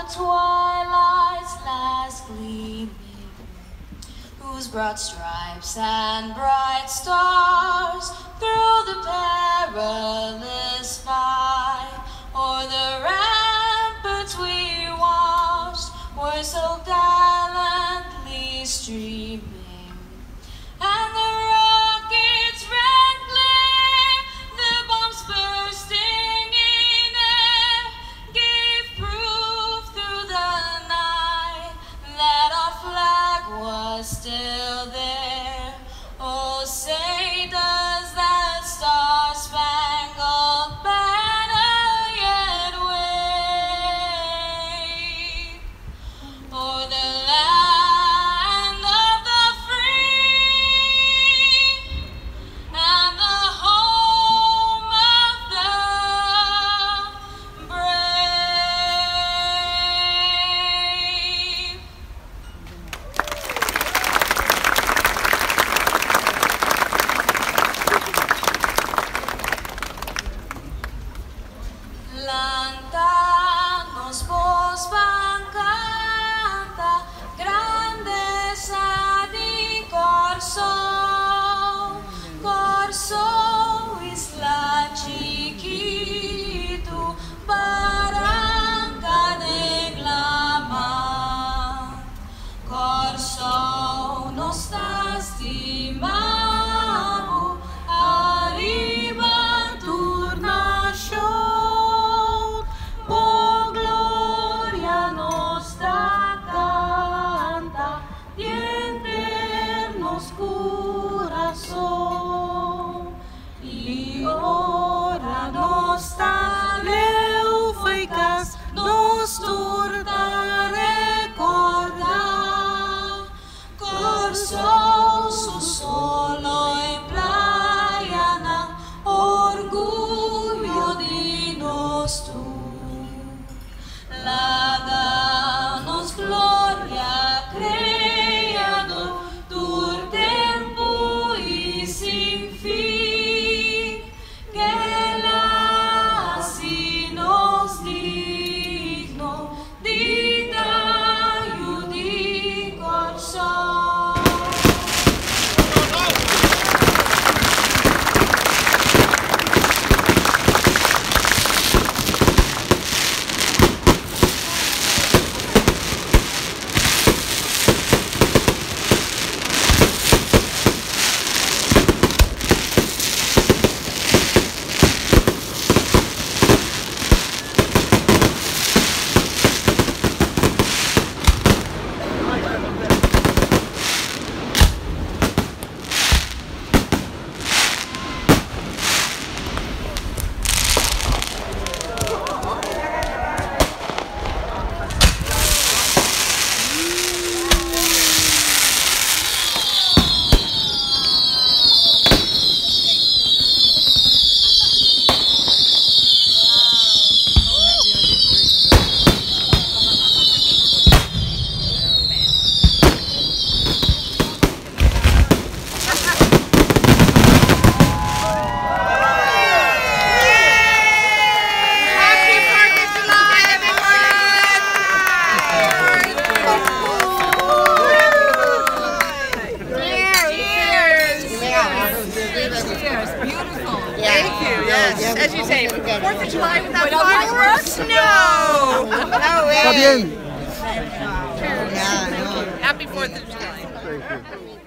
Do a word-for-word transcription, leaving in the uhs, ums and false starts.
the twilight's last gleaming, whose broad stripes and bright stars through the perilous fight o'er the ramparts we watched were so gallantly streaming, and the rockets' red glare, the bombs bursting in air, gave proof through the night that our flag was still there. Oh, say does that star-spangled banner yet wave o'er the land of the free and the home of the brave. Lantanos voz canta, grandeza di Corso, Corso isla chiquito, barranca neglama, Corso nostra stimamo, arriva tornascion, oh gloria nostra canta, di eternos corazón, y ora nostra leuficas nos torna recordar, Corso su solo en playana, orgullo di nostro. La danos gloria creador, tu tempo y sin fin, que la si nos digno di daño di Corso. Thank you, yes. As you say, fourth of July without fireworks? No! No way! Está bien. Cheers. Happy fourth of July.